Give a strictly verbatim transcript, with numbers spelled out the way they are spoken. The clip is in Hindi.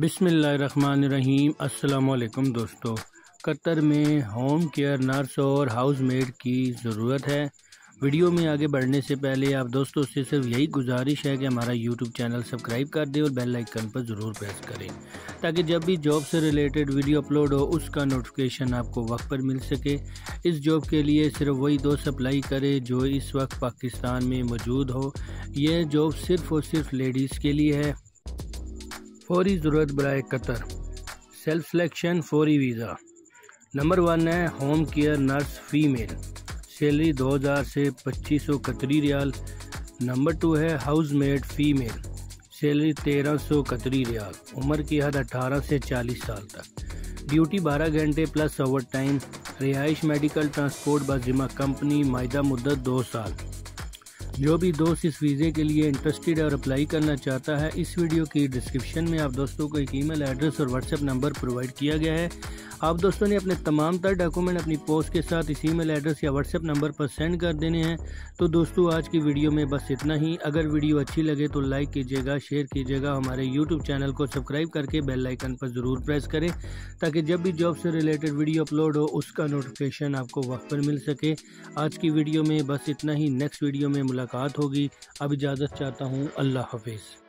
बिस्मिल्लाहिर्रहमानिर्रहीम। अस्सलामुअलैकुम दोस्तों, कतर में होम केयर नर्स और हाउसमेड की ज़रूरत है। वीडियो में आगे बढ़ने से पहले आप दोस्तों से सिर्फ यही गुजारिश है कि हमारा यूट्यूब चैनल सब्सक्राइब कर दें और बेल आइकन पर ज़रूर प्रेस करें ताकि जब भी जॉब से रिलेटेड वीडियो अपलोड हो उसका नोटिफिकेशन आपको वक्त पर मिल सके। इस जॉब के लिए सिर्फ वही दोस्त अप्लाई करें जो इस वक्त पाकिस्तान में मौजूद हो। यह जॉब सिर्फ और सिर्फ लेडीज़ के लिए है। फौरी ज़रूरत बराए कतर। सेल्फ सिलेक्शन फौरी वीज़ा। नंबर वन है home care nurse female, salary दो हज़ार से पच्चीस सौ कतरी रियाल। नंबर टू है हाउसमेड फीमेल, सैलरी तेरह सौ कतरी रियाल। उम्र की हद अठारह से चालीस साल तक। ड्यूटी बारह घंटे प्लस ओवर टाइम। रिहाइश मेडिकल ट्रांसपोर्ट बाजिमा कंपनी। मायदा मुद्दत दो साल। जो भी दोस्त इस वीज़े के लिए इंटरेस्टेड और अप्लाई करना चाहता है, इस वीडियो की डिस्क्रिप्शन में आप दोस्तों को एक ईमेल एड्रेस और व्हाट्सएप नंबर प्रोवाइड किया गया है। आप दोस्तों ने अपने तमाम तर डॉक्यूमेंट अपनी पोस्ट के साथ इस ईमेल एड्रेस या व्हाट्सएप नंबर पर सेंड कर देने हैं। तो दोस्तों आज की वीडियो में बस इतना ही। अगर वीडियो अच्छी लगे तो लाइक कीजिएगा, शेयर कीजिएगा, हमारे यूट्यूब चैनल को सब्सक्राइब करके बेल आइकन पर ज़रूर प्रेस करें ताकि जब भी जॉब से रिलेटेड वीडियो अपलोड हो उसका नोटिफिकेशन आपको वक्त पर मिल सके। आज की वीडियो में बस इतना ही। नेक्स्ट वीडियो में मुलाकात होगी। अब इजाज़त चाहता हूँ। अल्लाह हाफिज़।